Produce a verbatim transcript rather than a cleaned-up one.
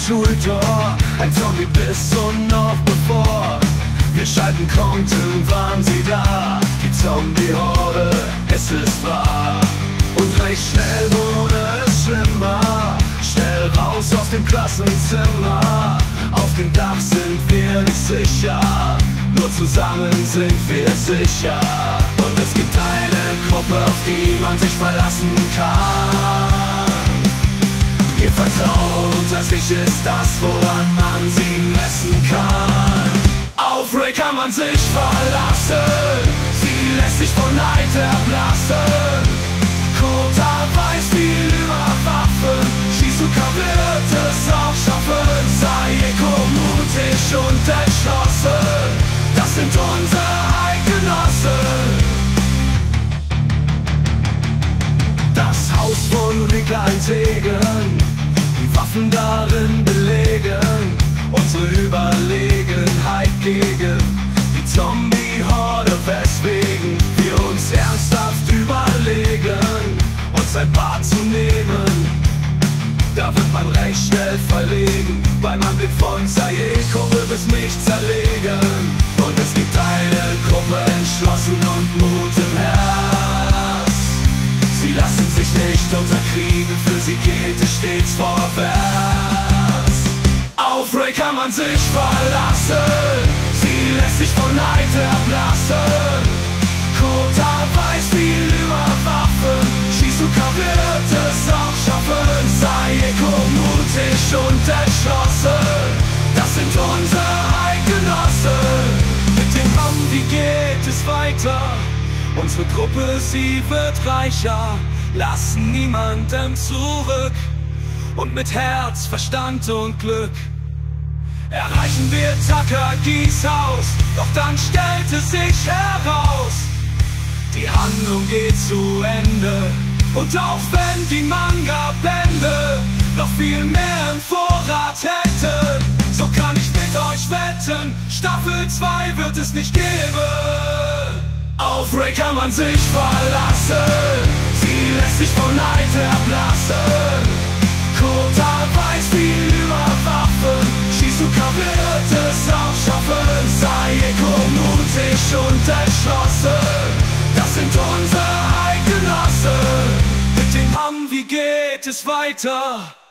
Schultor, ein Zombie-Biss und noch bevor wir schalten konnten, waren sie da. Die Zombie-Horde, es ist wahr. Und recht schnell wurde es schlimmer. Schnell raus aus dem Klassenzimmer. Auf dem Dach sind wir nicht sicher, nur zusammen sind wir sicher. Und es gibt eine Gruppe, auf die man sich verlassen kann. Ihr Vertrauen unter sich ist das, woran man sie messen kann. Auf Ray kann man sich verlassen, sie lässt sich von Neid erblassen. Kota weiß viel über Waffen, Shizuka wird es auch schaffen. Saeko mutig und entschlossen, das sind unsere Eidgenossen. Das Haus von Riegler ein Segen, die Waffen darin belegen unsere Überlegenheit gegen die Zombie-Horde, weswegen wir uns ernsthaft überlegen, uns ein Bad zu nehmen. Da wird man recht schnell verlegen, weil man wird von Saeko wird es mich zerlegen. Und es gibt eine Gruppe entschlossen und Mut im Herz. Sie lassen sich nicht unterkriegen, für sie geht es stets vorwärts. Auf Ray kann man sich verlassen, sie lässt sich von Neid erblassen. Kota weiß viel über Waffen, Shizuka wird es auch schaffen. Saeko mutig und entschlossen, das sind unsere Eidgenossen. Mit dem Mann, wie geht es weiter? Unsere Gruppe, sie wird reicher, lassen niemanden zurück. Und mit Herz, Verstand und Glück erreichen wir Takagis Haus. Doch dann stellte sich heraus, die Handlung geht zu Ende. Und auch wenn die Manga-Bände noch viel mehr im Vorrat hätten, so kann ich mit euch wetten, Staffel zwei wird es nicht geben. Auf Ray kann man sich verlassen, sie lässt sich von Neid erblassen. Kota weiß viel über Waffen, Shizuka wird es auch schaffen. Saeko mutig und entschlossen, das sind unsere Eidgenossen. Mit dem Hamm, wie geht es weiter?